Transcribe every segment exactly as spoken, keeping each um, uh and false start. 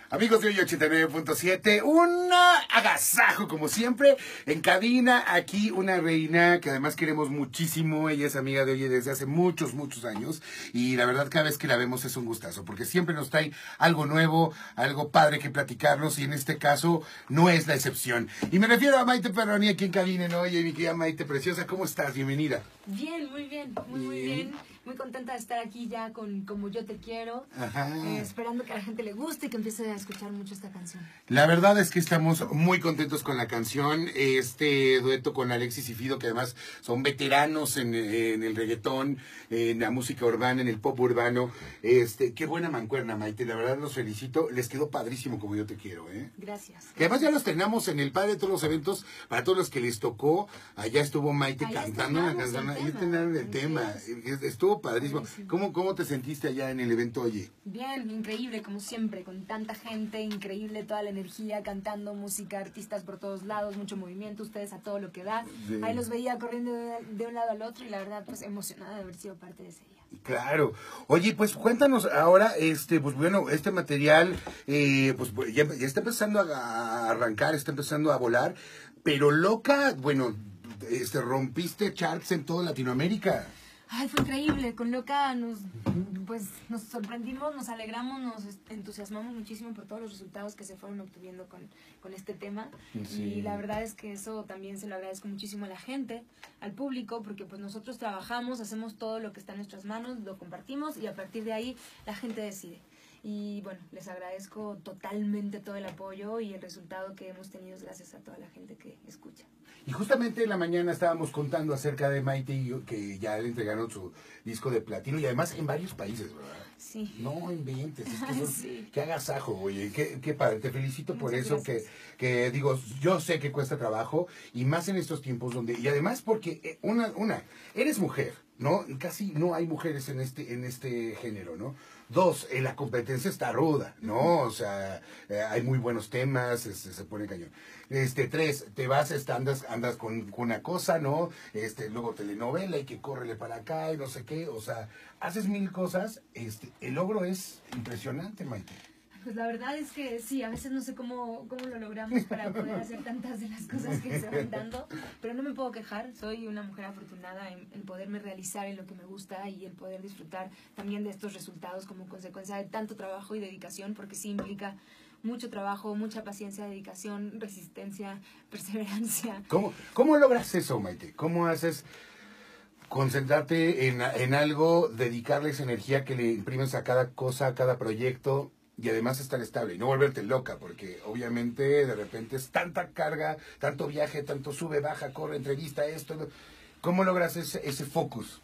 Amigos de hoy ochenta y nueve punto siete, un agasajo como siempre, en cabina, aquí una reina que además queremos muchísimo, ella es amiga de Oye desde hace muchos, muchos años, y la verdad cada vez que la vemos es un gustazo, porque siempre nos trae algo nuevo, algo padre que platicarnos, y en este caso no es la excepción. Y me refiero a Maite Perroni aquí en cabina, ¿no? Oye, mi querida Maite preciosa, ¿cómo estás? Bienvenida. Bien, muy bien, muy, muy bien. Muy contenta de estar aquí ya con Como Yo Te Quiero. Ajá. Eh, esperando que a la gente le guste y que empiece a escuchar mucho esta canción. La verdad es que estamos muy contentos con la canción, este dueto con Alexis y Fido, que además son veteranos en, en el reggaetón, en la música urbana, en el pop urbano. Este, qué buena mancuerna, Maite, la verdad los felicito, les quedó padrísimo Como Yo Te Quiero, ¿eh? Gracias. Que además ya los tenemos en el padre de todos los eventos, para todos los que les tocó, allá estuvo Maite Ahí cantando la estrenamos canción, el ahí tema. tenían el Así tema, es. estuvo padrísimo. Padrísimo. ¿Cómo, ¿Cómo te sentiste allá en el evento, oye? Bien, increíble, como siempre, con tanta gente, increíble toda la energía, cantando música, artistas por todos lados, mucho movimiento, ustedes a todo lo que da. Sí. Ahí los veía corriendo de, de un lado al otro y la verdad, pues emocionada de haber sido parte de ese día. Claro. Oye, pues cuéntanos ahora, este, pues bueno, este material, eh, pues ya, ya está empezando a, a arrancar, está empezando a volar, pero loca, bueno, este, rompiste charts en toda Latinoamérica. Ay, fue increíble, con Loca nos, pues, nos sorprendimos, nos alegramos, nos entusiasmamos muchísimo por todos los resultados que se fueron obteniendo con, con este tema. Sí. Y la verdad es que eso también se lo agradezco muchísimo a la gente, al público, porque pues nosotros trabajamos, hacemos todo lo que está en nuestras manos, lo compartimos y a partir de ahí la gente decide. Y bueno, les agradezco totalmente todo el apoyo y el resultado que hemos tenido gracias a toda la gente que escucha. Y justamente en la mañana estábamos contando acerca de Maite y yo, que ya le entregaron su disco de platino y además en varios países, ¿verdad? Sí. No inventes, es que son, Sí. qué agasajo, oye, qué, qué padre, te felicito por Muchas eso, que, gracias. que digo, yo sé que cuesta trabajo y más en estos tiempos donde, y además porque, eh, una, una, eres mujer, ¿no? Casi no hay mujeres en este, en este género, ¿no? Dos, eh, la competencia está ruda, ¿no? O sea, eh, hay muy buenos temas, este, se pone cañón. Este, tres, te vas, este, andas, andas con, con una cosa, ¿no? Este, luego telenovela y que córrele para acá y no sé qué, o sea, haces mil cosas, este, el logro es impresionante, Maite. Pues la verdad es que sí, a veces no sé cómo, cómo lo logramos para poder hacer tantas de las cosas que se van dando, pero no me puedo quejar, soy una mujer afortunada en, en poderme realizar en lo que me gusta y el poder disfrutar también de estos resultados como consecuencia de tanto trabajo y dedicación, porque sí implica mucho trabajo, mucha paciencia, dedicación, resistencia, perseverancia. ¿Cómo, cómo logras eso, Maite? ¿Cómo haces concentrarte en, en algo, dedicarle esa energía que le imprimes a cada cosa, a cada proyecto? Y además estar estable y no volverte loca, porque obviamente de repente es tanta carga, tanto viaje, tanto sube, baja, corre, entrevista, esto. ¿Cómo logras ese, ese focus?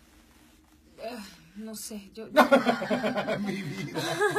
Uh, no sé, yo... Mi vida.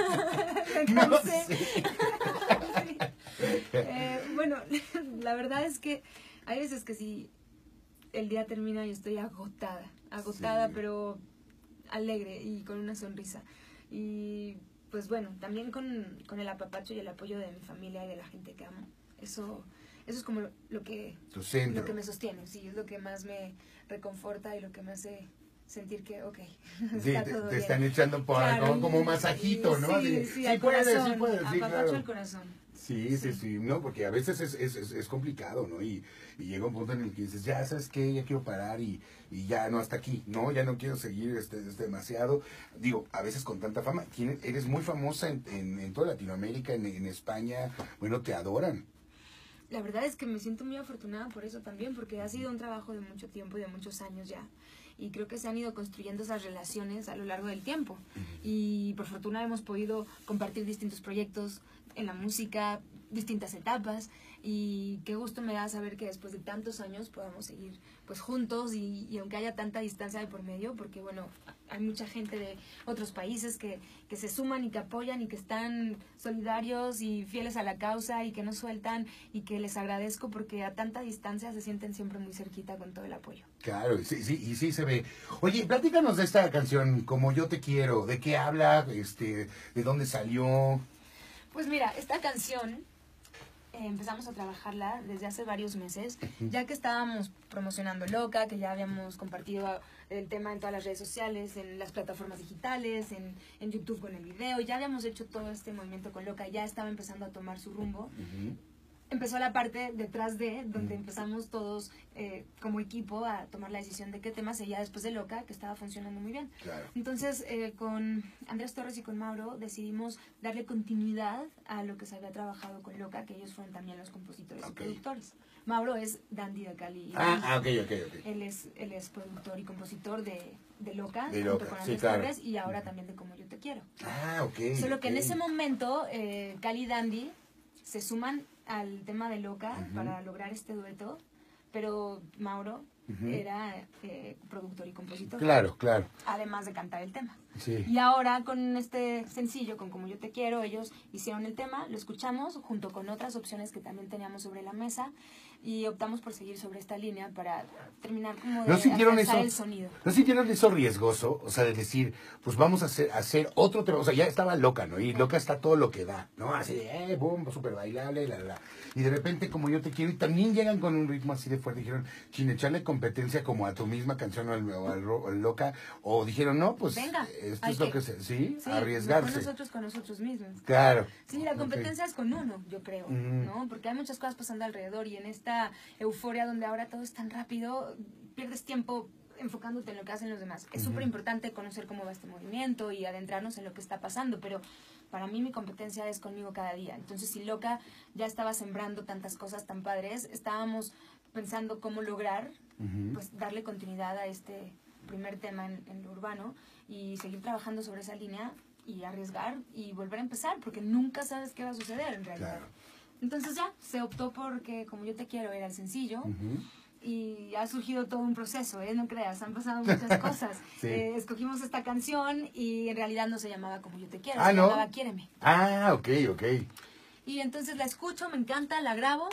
No No sé. sé. Sí. Eh, bueno, la verdad es que hay veces que si el día termina y estoy agotada, agotada, Sí. pero alegre y con una sonrisa. Y... pues bueno, también con, con el apapacho y el apoyo de mi familia y de la gente que amo. Eso, eso es como lo, lo que Tu centro. lo que me sostiene, sí, es lo que más me reconforta y lo que me hace sentir que, ok, Sí, está te, todo te bien. están echando por Claro, como, como y- masajito, ¿no? Sí, De, sí, sí al puedes, corazón, sí puedes, sí, apapacho claro. al corazón. Sí, sí, Sí. sí, no, porque a veces es, es, es, es complicado, ¿no? Y, y llega un punto en el que dices, ya, ¿sabes qué? Ya quiero parar y, y ya no hasta aquí, ¿no? Ya no quiero seguir este, este demasiado. Digo, a veces con tanta fama, tiene, eres muy famosa en, en, en toda Latinoamérica, en, en España, bueno, te adoran. La verdad es que me siento muy afortunada por eso también, porque ha sido un trabajo de mucho tiempo y de muchos años ya. Y creo que se han ido construyendo esas relaciones a lo largo del tiempo. Y por fortuna hemos podido compartir distintos proyectos en la música, distintas etapas. Y qué gusto me da saber que después de tantos años podamos seguir pues juntos y, y aunque haya tanta distancia de por medio, porque bueno, hay mucha gente de otros países que, que se suman y que apoyan y que están solidarios y fieles a la causa y que no sueltan y que les agradezco porque a tanta distancia se sienten siempre muy cerquita con todo el apoyo. Claro, sí, sí, y sí se ve. Oye, platícanos de esta canción, Como Yo Te Quiero, ¿de qué habla? Este, ¿de dónde salió? Pues mira, esta canción eh, empezamos a trabajarla desde hace varios meses, ya que estábamos promocionando Loca, que ya habíamos compartido el tema en todas las redes sociales, en las plataformas digitales, en, en YouTube con el video, ya habíamos hecho todo este movimiento con Loca, ya estaba empezando a tomar su rumbo. Uh-huh. Empezó la parte detrás de, donde empezamos todos eh, como equipo a tomar la decisión de qué tema seguía después de Loca, que estaba funcionando muy bien. Claro. Entonces, eh, con Andrés Torres y con Mauro decidimos darle continuidad a lo que se había trabajado con Loca, que ellos fueron también los compositores okay. y productores. Mauro es Dandy de Cali. Ah, ah ok, ok, ok. Él es, él es productor y compositor de, de Loca, de junto Loca. con Andrés sí, claro. Torres, y ahora también de Como Yo Te Quiero. Ah, ok. Solo okay. que en ese momento, eh, Cali y Dandy se suman al tema de Loca uh-huh. para lograr este dueto, pero Mauro uh-huh. era eh, productor y compositor. Claro, claro. Además de cantar el tema. Sí. Y ahora con este sencillo, con Como Yo Te Quiero, ellos hicieron el tema, lo escuchamos junto con otras opciones que también teníamos sobre la mesa y optamos por seguir sobre esta línea para terminar como de ¿No sintieron eso, el sonido. ¿No sintieron eso riesgoso? O sea, de decir, pues vamos a hacer, hacer otro tema. O sea, ya estaba Loca, ¿no? Y Loca está todo lo que da, ¿no? Así de, eh, boom, súper bailable, la, la. Y de repente, Como Yo Te Quiero, y también llegan con un ritmo así de fuerte. Dijeron, sin echarle competencia como a tu misma canción o al, o al, o al Loca. O dijeron, no, pues, venga, esto es lo que, que se, ¿sí? sí, arriesgarse. Con nosotros, con nosotros mismos. Claro. Sí, la competencia okay. es con uno, yo creo, mm. ¿no? Porque hay muchas cosas pasando alrededor y en esta euforia donde ahora todo es tan rápido, pierdes tiempo enfocándote en lo que hacen los demás. Es súper uh-huh. importante conocer cómo va este movimiento y adentrarnos en lo que está pasando, pero para mí mi competencia es conmigo cada día. Entonces, si Loca ya estaba sembrando tantas cosas tan padres, estábamos pensando cómo lograr, uh-huh. pues, darle continuidad a este primer tema en, en lo urbano y seguir trabajando sobre esa línea y arriesgar y volver a empezar, porque nunca sabes qué va a suceder en realidad. Claro. Entonces ya, se optó porque Como Yo Te Quiero era el sencillo uh-huh. y ha surgido todo un proceso, ¿eh? No creas, han pasado muchas cosas. sí. eh, escogimos esta canción y en realidad no se llamaba Como Yo Te Quiero, ah, se ¿no? llamaba Quiéreme. Ah, ok, ok. Y entonces la escucho, me encanta, la grabo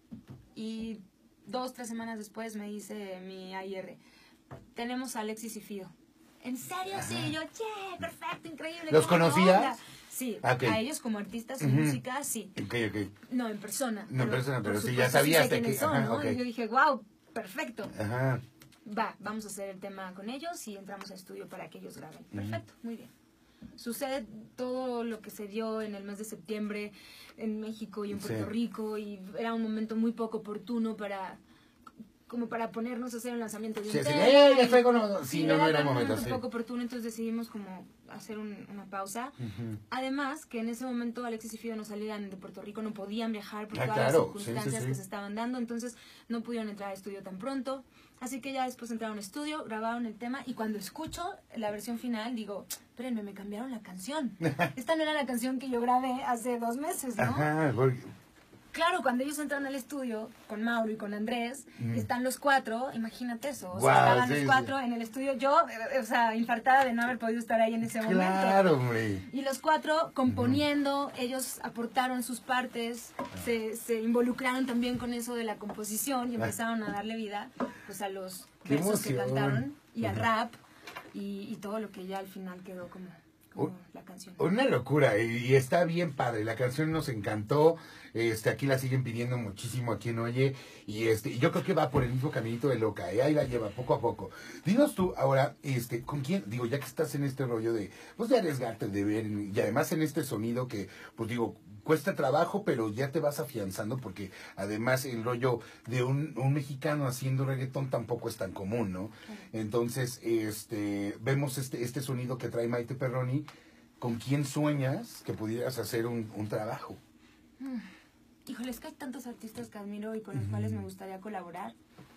y dos, tres semanas después me dice mi A I R, tenemos a Alexis y Fido. ¿En serio? Ajá. Sí, yo, che, perfecto, increíble. ¿Los conocías? Sí, okay. a ellos como artistas y uh-huh. música, sí. Ok, ok. No, en persona. No, en persona, pero sí, sí, ya sabías sí de que... son, Ajá, ¿no? okay. Y yo dije, wow, perfecto. Ajá. Va, vamos a hacer el tema con ellos y entramos al estudio para que ellos graben. Uh-huh. Perfecto, muy bien. Sucede todo lo que se dio en el mes de septiembre en México y en Puerto sí. Rico y era un momento muy poco oportuno para... como para ponernos a hacer un lanzamiento de un sí, tema. Sí, eh, ya fue con... sí, sí, no, era, no era un momento, momento sí. un poco oportuno, entonces decidimos como hacer un, una pausa. Uh-huh. Además, que en ese momento Alexis y Fido no salían de Puerto Rico, no podían viajar por ah, todas claro. las circunstancias sí, sí, sí. que se estaban dando, entonces no pudieron entrar al estudio tan pronto. Así que ya después entraron al estudio, grabaron el tema y cuando escucho la versión final digo, espérenme, me cambiaron la canción. Esta no era la canción que yo grabé hace dos meses, ¿no? Ajá, porque... Claro, cuando ellos entran al estudio con Mauro y con Andrés, mm. están los cuatro, imagínate eso, o wow, sea, estaban sí, los cuatro sí. en el estudio, yo, eh, o sea, infartada de no haber podido estar ahí en ese claro, momento. Claro, hombre. Y los cuatro componiendo, uh-huh. ellos aportaron sus partes, uh-huh. se, se involucraron también con eso de la composición y empezaron a darle vida pues a los Qué versos emoción. que cantaron y uh-huh. al rap y, y todo lo que ya al final quedó como... como la canción. Una locura, y, y está bien padre, la canción nos encantó, este aquí la siguen pidiendo muchísimo a quien oye, y este yo creo que va por el mismo caminito de Loca, ¿eh? Ahí la lleva poco a poco. Dinos tú ahora, este, ¿con quién? Digo, ya que estás en este rollo de, pues de arriesgarte, de ver, y además en este sonido que, pues digo, cuesta trabajo, pero ya te vas afianzando, porque además el rollo de un, un mexicano haciendo reggaetón tampoco es tan común, ¿no? Entonces, este, vemos este, este sonido que trae Maite Perroni. ¿Con quién sueñas que pudieras hacer un, un trabajo? Mm. Híjole, es que hay tantos artistas que admiro y con los uh-huh. cuales me gustaría colaborar,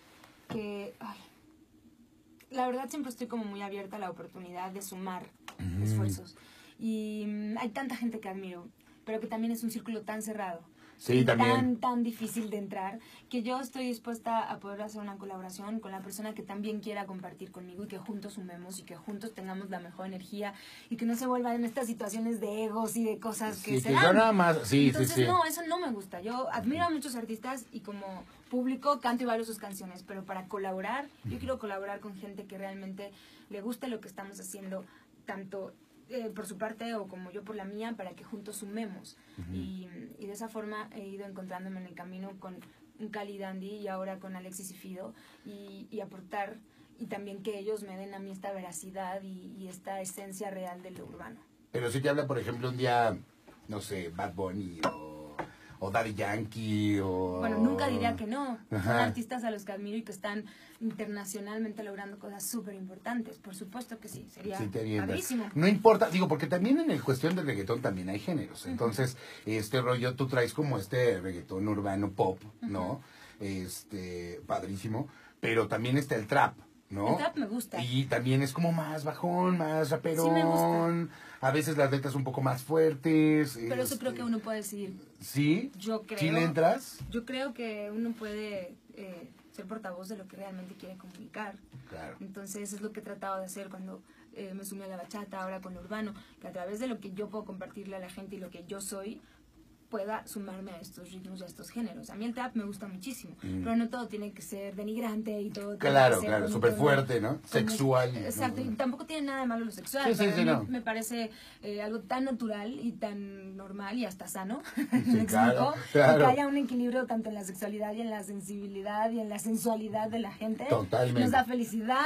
que, ay, la verdad siempre estoy como muy abierta a la oportunidad de sumar uh-huh. esfuerzos. Y um, hay tanta gente que admiro, pero que también es un círculo tan cerrado. Sí, y también. tan, tan difícil de entrar, que yo estoy dispuesta a poder hacer una colaboración con la persona que también quiera compartir conmigo y que juntos sumemos y que juntos tengamos la mejor energía y que no se vuelvan en estas situaciones de egos y de cosas que sí, se que dan. yo nada más, sí, Entonces, sí, sí. no, eso no me gusta. Yo admiro a muchos artistas y como público canto y bailo sus canciones, pero para colaborar, yo quiero colaborar con gente que realmente le guste lo que estamos haciendo, tanto eh, por su parte o como yo por la mía, para que juntos sumemos. Uh-huh. y, y de esa forma he ido encontrándome en el camino con un Cali Dandy y ahora con Alexis y Fido, y, y aportar, y también que ellos me den a mí esta veracidad y, y esta esencia real de lo urbano. Pero si te habla, por ejemplo, un día, no sé, Bad Bunny o, o Daddy Yankee o... Bueno, nunca diría que no. Ajá. Son artistas a los que admiro y que están internacionalmente logrando cosas súper importantes. Por supuesto que sí, sería sí, padrísimo. No importa, digo, porque también en el cuestión del reggaetón también hay géneros. Entonces, uh-huh. este rollo, tú traes como este reggaetón urbano pop, ¿no? Uh-huh. Este, padrísimo. Pero también está el trap, ¿no? El trap me gusta. Y también es como más bajón, más raperón. Sí me gusta. A veces las letras un poco más fuertes. Pero este... eso creo que uno puede decidir. ¿Sí? Yo creo. ¿Sí le entras? Yo creo que uno puede eh, ser portavoz de lo que realmente quiere comunicar. Claro. Entonces eso es lo que he tratado de hacer cuando eh, me sumí a la bachata, ahora con lo urbano, que a través de lo que yo puedo compartirle a la gente y lo que yo soy, pueda sumarme a estos ritmos y a estos géneros. A mí el trap me gusta muchísimo, mm. pero no todo tiene que ser denigrante y todo claro, tiene que ser claro, súper fuerte, ¿no? Sexual. Es, exacto, ¿no? Y tampoco tiene nada de malo lo sexual. Sí, sí, Para sí, mí no. me parece eh, algo tan natural y tan normal y hasta sano, sí, ¿me claro, explico? claro. Y que haya un equilibrio tanto en la sexualidad y en la sensibilidad y en la sensualidad de la gente. Totalmente. Nos da felicidad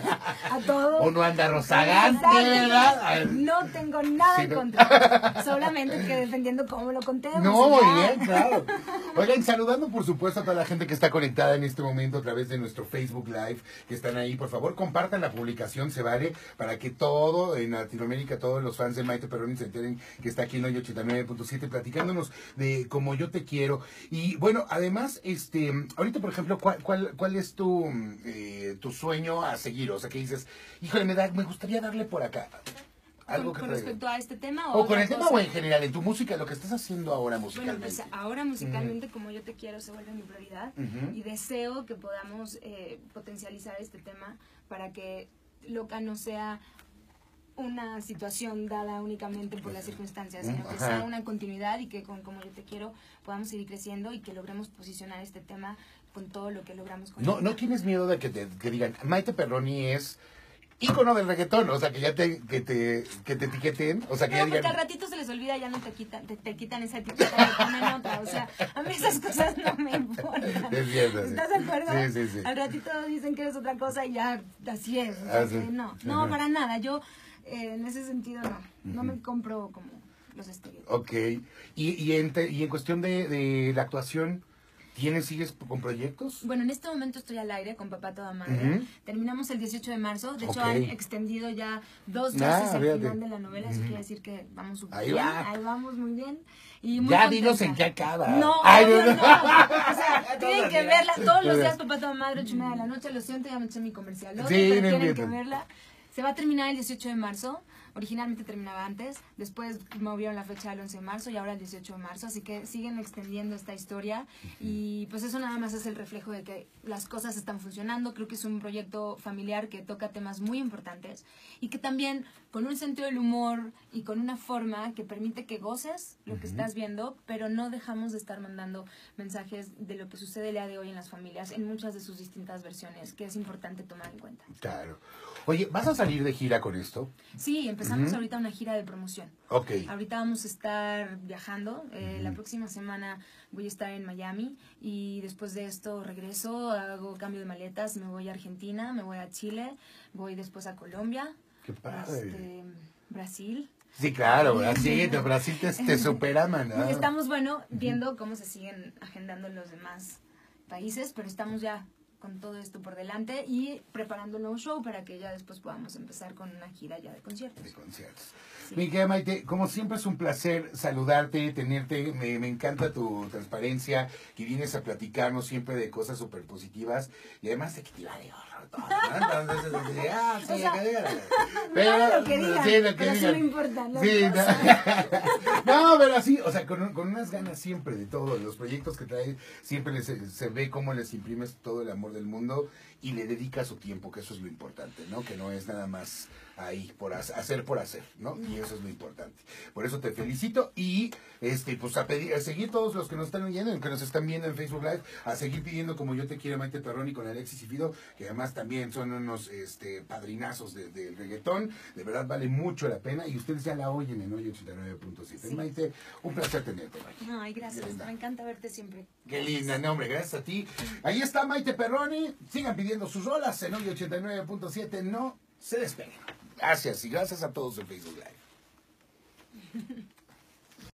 a todos. Uno anda rozagante, ¿verdad? No tengo nada sí, en contra, solamente que defendiendo cómo lo contemos. No, muy bien. Claro. Oigan, saludando por supuesto a toda la gente que está conectada en este momento a través de nuestro Facebook Live, que están ahí, por favor, compartan la publicación, se vale, para que todo en Latinoamérica, todos los fans de Maite Perroni se enteren que está aquí en Hoy ochenta y nueve punto siete platicándonos de Como Yo Te Quiero. Y bueno, además, este, ahorita, por ejemplo, ¿cuál, cuál, cuál es tu, eh, tu sueño a seguir? O sea, que dices, híjole, me, da, me gustaría darle por acá. Algo ¿Con, con respecto a este tema? O, o con el cosa? tema o en general, en tu música, lo que estás haciendo ahora musicalmente. Bueno, pues ahora musicalmente, uh-huh. Como Yo Te Quiero, se vuelve mi prioridad. Uh-huh. Y deseo que podamos eh, potencializar este tema para que Loca no sea una situación dada únicamente por las circunstancias, sino que sea una continuidad y que con Como Yo Te Quiero podamos seguir creciendo y que logremos posicionar este tema con todo lo que logramos con No, no tienes miedo de que te que digan, Maite Perroni es ícono del reggaetón, o sea, que ya te, que te, que te etiqueten, o sea, que no, ya porque digan... al ratito se les olvida, ya no te quitan, te, te quitan esa etiqueta y te ponen otra, o sea, a mí esas cosas no me importan. Es cierto, ¿Estás de acuerdo? Sí, sí, sí. Al ratito dicen que eres otra cosa y ya, así es, o sea, ah, sí. que no, no, uh-huh. para nada, yo eh, en ese sentido no, no uh-huh. me compro como los estereotipos. Ok, y, y, en, te, y en cuestión de, de la actuación... ¿Tienes, sigues con proyectos? Bueno, en este momento estoy al aire con Papá Toda Madre. Uh-huh. Terminamos el dieciocho de marzo. De hecho, okay. han extendido ya dos veces ah, el fíjate. final de la novela. Eso uh-huh. quiere decir que vamos súper bien. Va. Ahí vamos muy bien. Y muy ya contenta. Dinos en qué acaba. No, Ay, no, no, no. O sea, tienen que verla todos los días, Papá Toda Madre, ocho y media de la noche. Lo siento, ya me eché mi comercial. ¿no? Sí, pero no tienen entiendo. que verla. Se va a terminar el dieciocho de marzo. Originalmente terminaba antes, después movieron la fecha del once de marzo y ahora el dieciocho de marzo, así que siguen extendiendo esta historia uh-huh. y pues eso nada más es el reflejo de que las cosas están funcionando. Creo que es un proyecto familiar que toca temas muy importantes y que también con un sentido del humor y con una forma que permite que goces lo uh-huh. que estás viendo, pero no dejamos de estar mandando mensajes de lo que sucede el día de hoy en las familias, en muchas de sus distintas versiones, que es importante tomar en cuenta. Claro. Oye, ¿vas a salir de gira con esto? Sí, empezamos uh-huh. ahorita una gira de promoción. Ok. Ahorita vamos a estar viajando. Eh, uh-huh. La próxima semana voy a estar en Miami y después de esto regreso, hago cambio de maletas, me voy a Argentina, me voy a Chile, voy después a Colombia. ¡Qué padre! Este, Brasil. Sí, claro, Brasil, Brasil te, te supera, man. ¿no? Estamos, bueno, viendo cómo se siguen agendando los demás países, pero estamos ya con todo esto por delante y preparando un nuevo show para que ya después podamos empezar con una gira ya de conciertos. De conciertos. Sí. Mi querida Maite, como siempre es un placer saludarte, tenerte, me, me encanta tu transparencia, que vienes a platicarnos siempre de cosas súper positivas y además de que te va de horror todo, ¿no? Entonces, ah, sí, o sea, que digan. Pero, lo que digan, sí, lo que pero digan. Sí me importa. Sí, no. no, pero así, o sea, con, con unas ganas siempre de todo, los proyectos que traes, siempre les, se ve cómo les imprimes todo el amor del mundo y le dedica su tiempo, que eso es lo importante, ¿no? Que no es nada más ahí, por hacer por hacer, ¿no? Y eso es lo importante. Por eso te felicito y este pues a, pedir, a seguir todos los que nos están oyendo, que nos están viendo en Facebook Live, a seguir pidiendo Como Yo Te Quiero, Maite Perroni con Alexis y Fido, que además también son unos este padrinazos del de, de reggaetón. De verdad vale mucho la pena y ustedes ya la oyen en Hoy ochenta y nueve punto siete. Sí. Maite, un placer tenerte, Maite. Ay, gracias. Me encanta verte siempre. Qué linda, no, hombre, gracias a ti. Ahí está Maite Perroni. Sigan pidiendo sus rolas en Hoy ochenta y nueve punto siete. No se despeguen. Gracias y gracias a todos en Facebook Live.